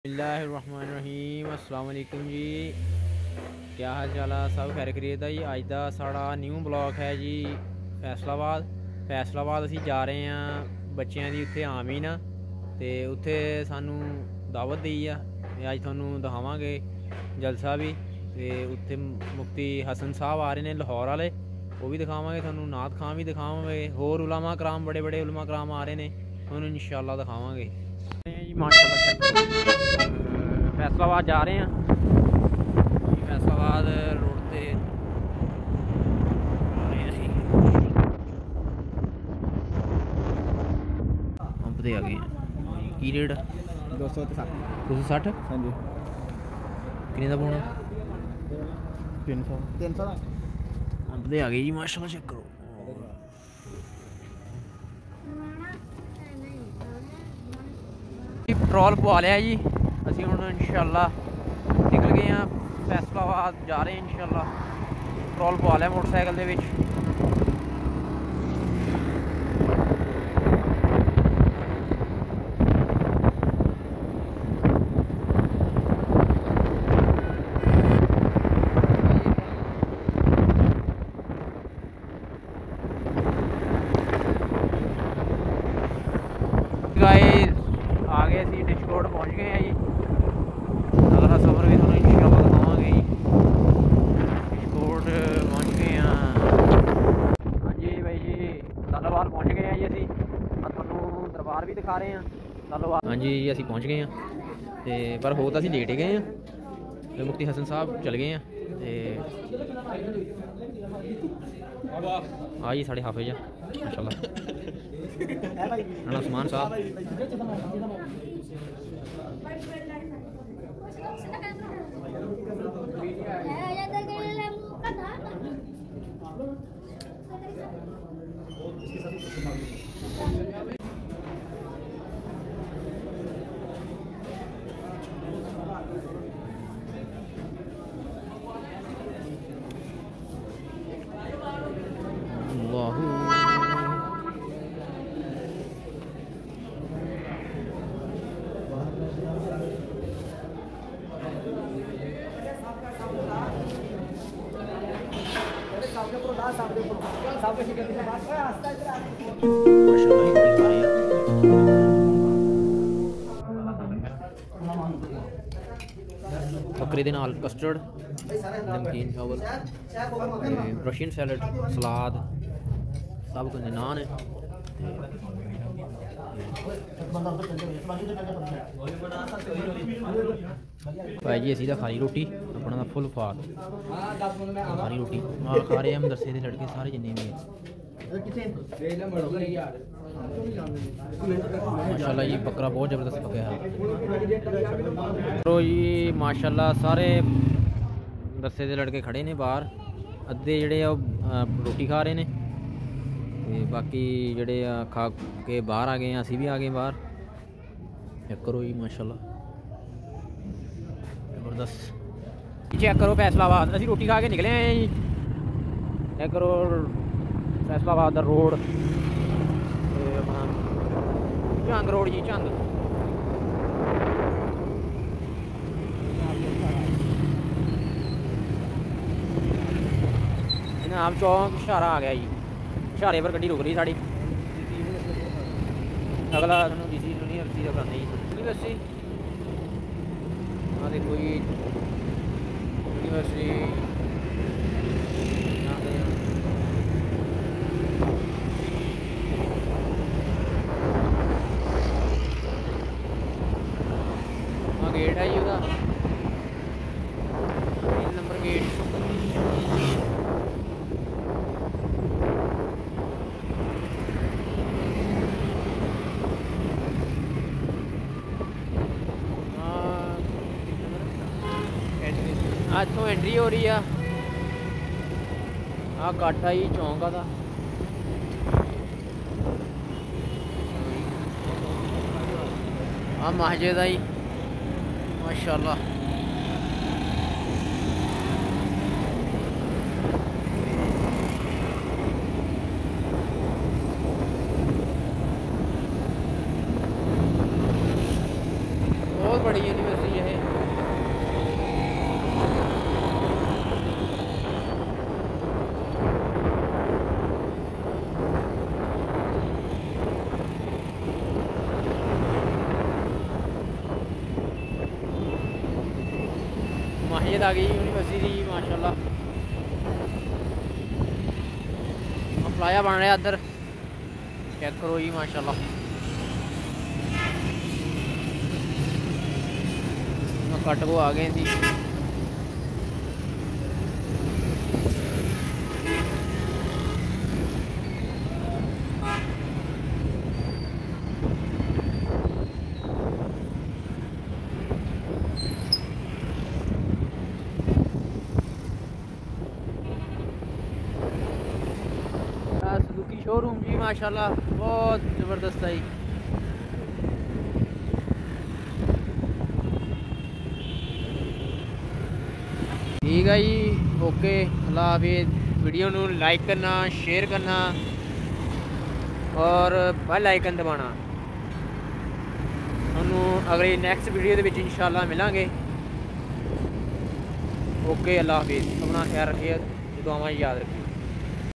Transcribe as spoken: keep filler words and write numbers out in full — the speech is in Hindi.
बिस्मिल्लाहिर्रहमानिर्रहीम। अस्सलाम वालेकुम जी, क्या हाल चाल है? सब खैर खरीद है जी। अज का साड़ा न्यू ब्लॉग है जी फैसलाबाद। फैसलाबाद असी जा रहे हैं बच्चों की उत्थे आमीन आ तो उत्थे सानू दावत दी है। अज थोनू दिखावांगे जलसा भी तो उत्थे मुफ्ती हसन साहब आ रहे हैं लाहौर वाले, वो भी दिखावांगे थोनू। नात खां भी दिखावांगे, होर उलमा कराम बड़े बड़े उलमा कराम आ रहे हैं, थोनू इंशाअल्लाह दिखावांगे जी। माशाअल्लाह फैसलाबाद जा रहे हैं। फैसलाबाद रोड से अंब दे आ गए हैं। की रेट दो सौ तो सठ दो सौ सठ हाँ जी। किन्ने दा पौना? तीन सौ तीन सौ अंब दे आ गए जी। माशाअल्लाह चेक करो। पेट्रोल पवा लिया जी असी हुण इंशाअल्लाह निकल गए हैं। फैसलाबाद जा रहे हैं इंशाअल्लाह। पेट्रोल पवा लिया मोटरसाइकिल दे विच। गाइस आगे असी डिशकोट पहुँच गए हैं जी। अगला सफ़र भी थोड़ा इंशाअल्लाह दिखावांगे जी। डिशकोट पहुँच गए हैं। हाँ जी भाई जी, लालोवाल पहुँच गए हैं जी असी। थोनू दरबार भी दिखा रहे हैं लालोवाल। हाँ जी असी पहुँच गए हैं तो पर हो तो असी लेट ही गए हैं तो मुफ्ती हसन साहब चल गए हैं तो आ जी साढ़े हाफिज माशाअल्लाह उस्मान साहब। बकरे दे नाल कस्टर्ड, नमकीन चावल, रशियन सैलड, सलाद सब कुछ, नान है। भाई जी असी खाली रोटी अपना फुल फाक खाली रोटी आ खा रहे हैं मदरसे के लड़के सारे जिन्ने भी माशाल्लाह जी। बकरा बहुत ज़बरदस्त पकया है तो जी माशाल्लाह। सारे मदरसे के लड़के खड़े ने बाहर, अद्धे जेह्ड़े रोटी खा रहे हैं ते बाकी जेह्ड़े खा के बाहर आ गए हैं। असी भी आ गए बाहर। चेक करो जी माशाल्लाह जबरदस्त। चेक करो फैसलाबाद असी रोटी खा के निकले हैं जी। चेक करो फैसलाबाद का रोड, झंग रोड जी झंग। इनाम चौक इशारा आ गया जी। इशारे पर गड्डी रुक रही साड़ी। अगला थोड़ा डी सी यूनिवर्सिटी का कराने यूनिवर्सिटी हाँ देखो जी यूनिवर्सिटी हाँ गेट है जी उसका तीन नंबर गेट। आज तो एंट्री हो रही है। आ काठा ही चौंका था। आ मस्जिद आई माशाल्लाह। बहुत बड़ी यूनिवर्सिटी ਸੀ ਇਹ। माहियत आ गई यूनिवर्सिटी की माशाल्लाह। फ्लाया बन रहा है इधर, चेक करो जी माशाल्लाह। कट को आ गए थी। सुजुकी शोरूम जी माशाल्लाह बहुत ज़बरदस्त है। ठीक है जी, ओके, अल्लाह हाफिज़। वीडियो नू लाइक करना, शेयर करना और बेल आइकन दबाना। तुहानू अगली नैक्सट वीडियो दे विच इंशाल्लाह मिलांगे। ओके, अल्लाह हाफिज़। अपना ख्याल रखिए, दुआवां याद रखिए।